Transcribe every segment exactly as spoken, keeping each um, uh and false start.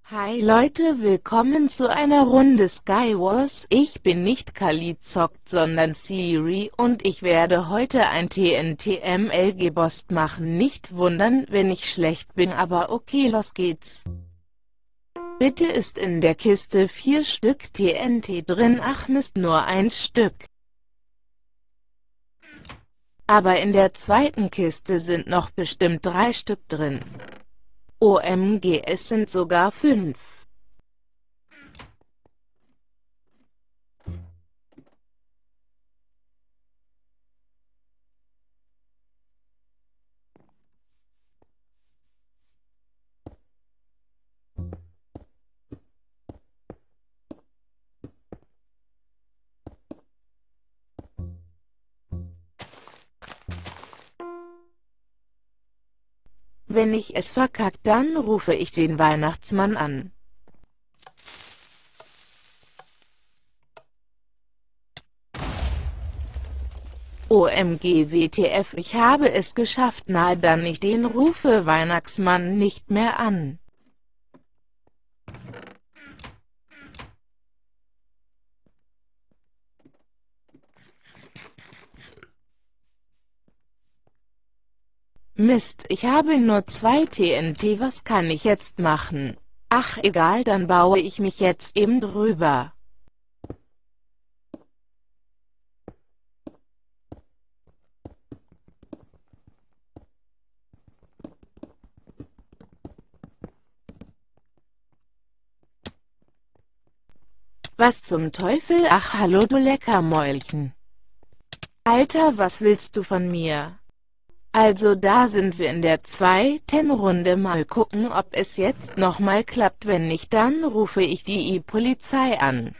Hi Leute, willkommen zu einer Runde Skywars. Ich bin nicht Kali zockt, sondern Siri und ich werde heute ein T N T M L G-Boss machen. Nicht wundern, wenn ich schlecht bin, aber okay, los geht's. Bitte ist in der Kiste vier Stück T N T drin, ach Mist, nur ein Stück. Aber in der zweiten Kiste sind noch bestimmt drei Stück drin. O M G, es sind sogar fünf. Wenn ich es verkackt, dann rufe ich den Weihnachtsmann an. O M G W T F, ich habe es geschafft, na dann ich den rufe Weihnachtsmann nicht mehr an. Mist, ich habe nur zwei T N T, was kann ich jetzt machen? Ach egal, dann baue ich mich jetzt eben drüber. Was zum Teufel? Ach hallo du Leckermäulchen. Alter, was willst du von mir? Also da sind wir in der zweiten Runde, mal gucken, ob es jetzt nochmal klappt, wenn nicht, dann rufe ich die Polizei an.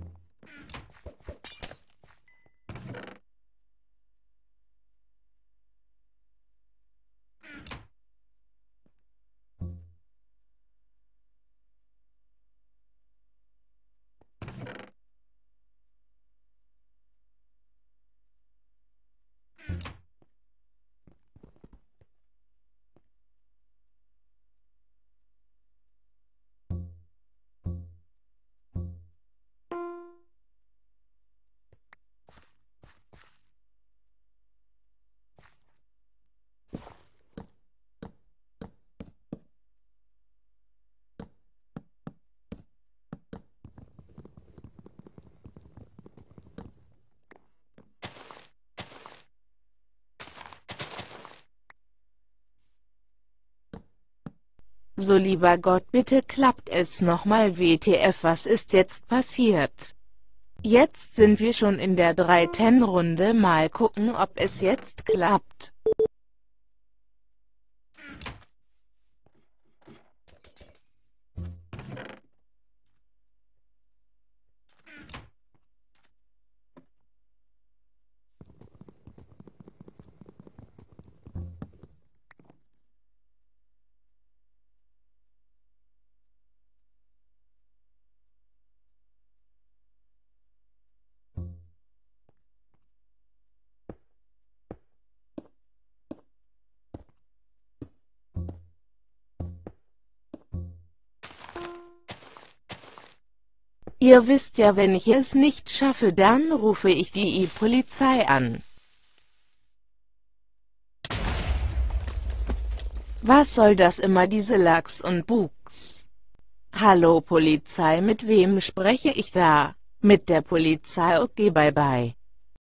So lieber Gott, bitte klappt es nochmal. W T F, was ist jetzt passiert? Jetzt sind wir schon in der dritten Runde, mal gucken, ob es jetzt klappt. Ihr wisst ja, wenn ich es nicht schaffe, dann rufe ich die Polizei an. Was soll das immer, diese Lachs und Bugs? Hallo Polizei, mit wem spreche ich da? Mit der Polizei, okay, bye bye.